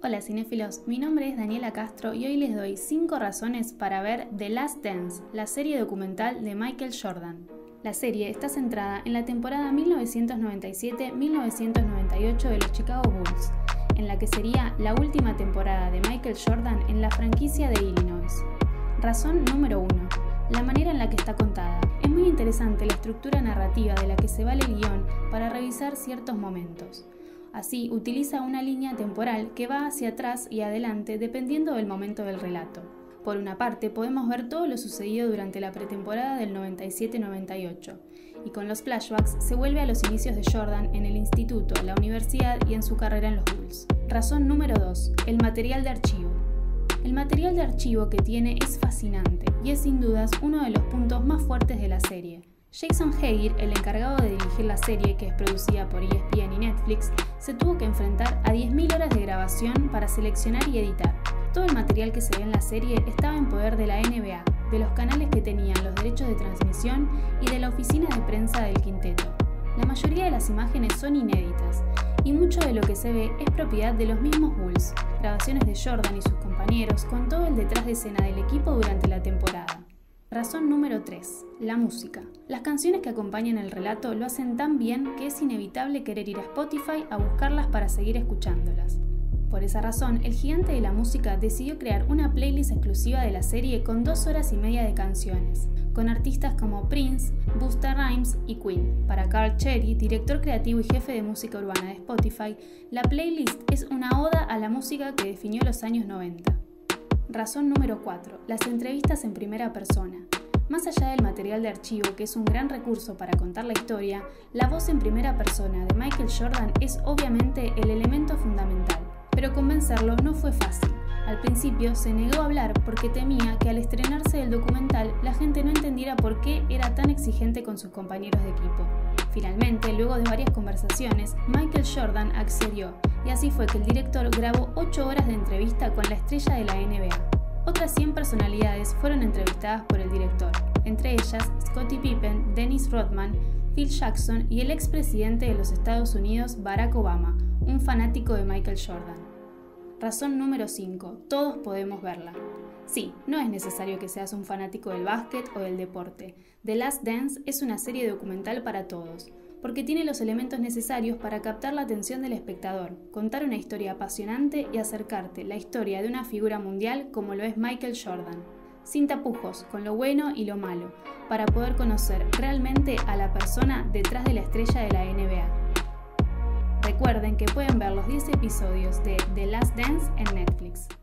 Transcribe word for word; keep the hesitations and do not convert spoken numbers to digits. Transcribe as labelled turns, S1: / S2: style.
S1: Hola cinéfilos, mi nombre es Daniela Castro y hoy les doy cinco razones para ver The Last Dance, la serie documental de Michael Jordan. La serie está centrada en la temporada mil novecientos noventa y siete a mil novecientos noventa y ocho de los Chicago Bulls, en la que sería la última temporada de Michael Jordan en la franquicia de Illinois. Razón número uno. La manera en la que está contada. Es muy interesante la estructura narrativa de la que se vale el guión para revisar ciertos momentos. Así, utiliza una línea temporal que va hacia atrás y adelante dependiendo del momento del relato. Por una parte, podemos ver todo lo sucedido durante la pretemporada del noventa y siete noventa y ocho, y con los flashbacks se vuelve a los inicios de Jordan en el instituto, la universidad y en su carrera en los Bulls. Razón número dos. El material de archivo. El material de archivo que tiene es fascinante y es sin dudas uno de los puntos más fuertes de la serie. Jason Hagir, el encargado de dirigir la serie, que es producida por E S P N y Netflix, se tuvo que enfrentar a diez mil horas de grabación para seleccionar y editar. Todo el material que se ve en la serie estaba en poder de la N B A, de los canales que tenían los derechos de transmisión y de la oficina de prensa del quinteto. La mayoría de las imágenes son inéditas, y mucho de lo que se ve es propiedad de los mismos Bulls, grabaciones de Jordan y sus compañeros con todo el detrás de escena del equipo durante la temporada. Razón número tres. La música. Las canciones que acompañan el relato lo hacen tan bien que es inevitable querer ir a Spotify a buscarlas para seguir escuchándolas. Por esa razón, el gigante de la música decidió crear una playlist exclusiva de la serie con dos horas y media de canciones, con artistas como Prince, Busta Rhymes y Queen. Para Carl Cherry, director creativo y jefe de música urbana de Spotify, la playlist es una oda a la música que definió los años noventa. Razón número cuatro. Las entrevistas en primera persona. Más allá del material de archivo, que es un gran recurso para contar la historia, la voz en primera persona de Michael Jordan es obviamente el elemento fundamental. Pero convencerlo no fue fácil. Al principio se negó a hablar porque temía que al estrenarse el documental la gente no entendiera por qué era tan exigente con sus compañeros de equipo. Finalmente, luego de varias conversaciones, Michael Jordan accedió y así fue que el director grabó ocho horas de entrevista con la estrella de la N B A. Otras cien personalidades fueron entrevistadas por el director, entre ellas Scottie Pippen, Dennis Rodman, Phil Jackson y el expresidente de los Estados Unidos, Barack Obama, un fanático de Michael Jordan. Razón número cinco. Todos podemos verla. Sí, no es necesario que seas un fanático del básquet o del deporte. The Last Dance es una serie documental para todos, porque tiene los elementos necesarios para captar la atención del espectador, contar una historia apasionante y acercarte la historia de una figura mundial como lo es Michael Jordan. Sin tapujos, con lo bueno y lo malo, para poder conocer realmente a la persona detrás de la estrella de la N B A. Recuerden que pueden ver los diez episodios de The Last Dance en Netflix.